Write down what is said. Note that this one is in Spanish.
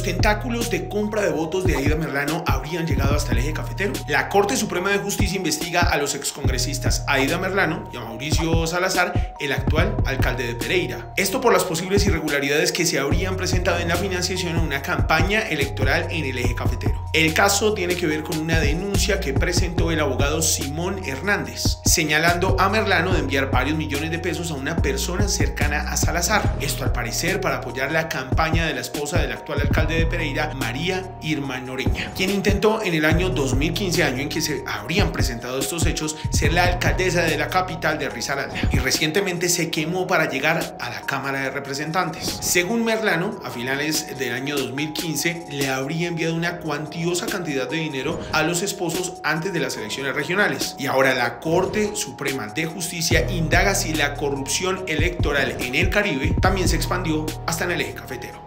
tentáculos de compra de votos de Aida Merlano habrían llegado hasta el eje cafetero. La Corte Suprema de Justicia investiga a los excongresistas Aida Merlano y a Mauricio Salazar, el actual alcalde de Pereira. Esto por las posibles irregularidades que se habrían presentado en la financiación de una campaña electoral en el eje cafetero. El caso tiene que ver con una denuncia que presentó el abogado Simón Hernández, señalando a Merlano de enviar varios millones de pesos a una persona cercana a Salazar. Esto al parecer para apoyar la campaña de la esposa del actual alcalde de Pereira, María Irma Noreña, quien intentó en el año 2015, año en que se habrían presentado estos hechos, ser la alcaldesa de la capital de Risaralda, y recientemente se quemó para llegar a la Cámara de Representantes. Según Merlano, a finales del año 2015 le habría enviado una cuantiosa cantidad de dinero a los esposos antes de las elecciones regionales, y ahora la Corte Suprema de Justicia indaga si la corrupción electoral en el Caribe también se expandió hasta en el eje cafetero.